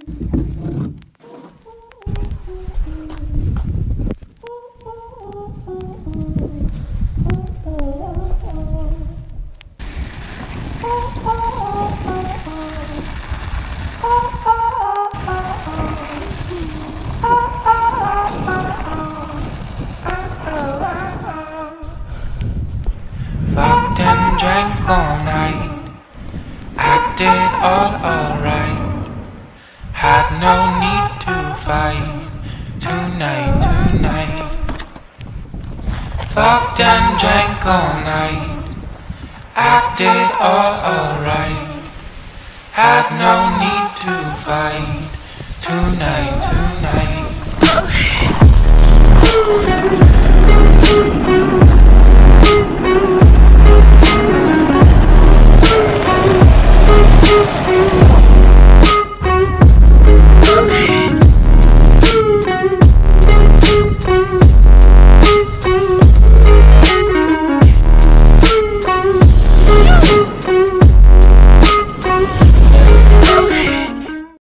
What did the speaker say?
Fucked and drank all night, acted all alright. Had no need to fight tonight. Fucked and drank all night, acted all alright. Had no need to fight tonight.